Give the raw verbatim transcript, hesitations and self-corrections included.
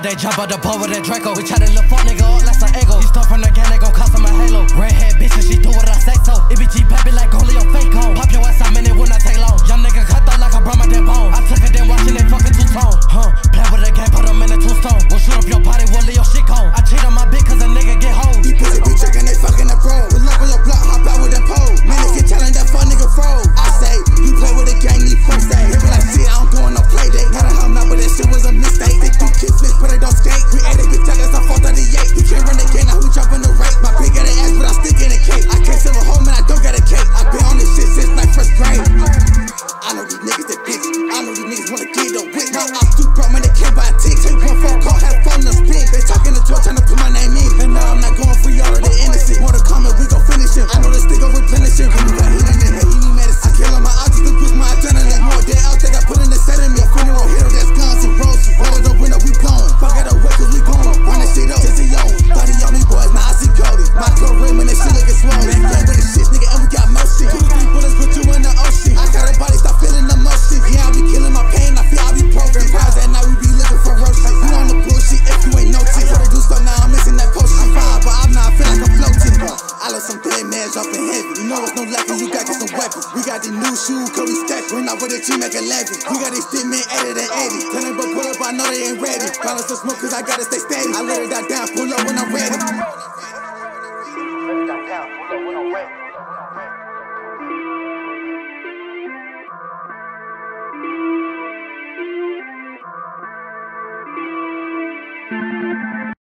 they jump out the pole with that Draco. We try to look fuck nigga up like some ego. He start from the can, they gon' cost him a halo. Redhead bitch and she do what I say so. It be G-Pappy like only on fake home. Pop your ass out, man, it will not take long. Young nigga cut though like I brought my damn bone. I took a damn watch and they fucking two-tone. Huh, play with the game, put him in a two-stone. We'll shoot up your party, we'll leave your shit cold. I cheat on my bitch cause a nigga get hold. These pussy be trickin', they fucking the bro. Pull up on your block, hop out with that pole. Man, if you tellin' that fuck nigga froze. I say, you play with the gang, need first aid. They be like, shit, I don't go on no play date. Gotta help out, but that shit was a mistake. They do kick flips, but they don't skate. Creative bitch, that's a four thirty-eight. You can't run the game, now who dropping the rate? My big got an ass, but I still get a cake. I can't serve a home, and I don't got a cake. I been on this shit since like first grade. I know these niggas that bitch. I know these niggas wanna get a whip. Now I'm too broke, man, they can't buy a tick. Take one phone call, have fun, let's spin. They talking the tour, trying to put my name in. And now I'm not going free, all of the innocent. More to come, and we gon' finish him. I know this nigga replenish him. When you got heat in the head, he need medicine. I kill on my objects to boost my adrenaline. More dead out there, got put in the set in me. A funeral hero, that's guns and roses. Roll it up, window, we blowin'. Fuck it away, cause we goin'. Run that shit up, Jesse Young. thirty on me boys, now I see Cody. My club rim and that shit lookin' swollen. Man, gang with the shit, nigga, and we got motion. Two to three bullets, put you in the ocean. I got a body, stop feeling emotion. Yeah, I be killing my pain, I feel I be broken. Pies at night, we be looking for roaches. You on the bullshit if you ain't noticed. Try to do stuff now, I'm missing that potion. I'm fine, but I'm not, I feel like I'm floating. I let some dead man dropping heavy. You know it's no lacking, you got some weapons. We got these new shoes, cause we stack. We're not with the team, make eleven. We got these stick men eighty than eighty. Tell them but pull up, I know they ain't ready. Balance the smoke, cause I gotta stay steady. I let it die down, pull up when I'm ready.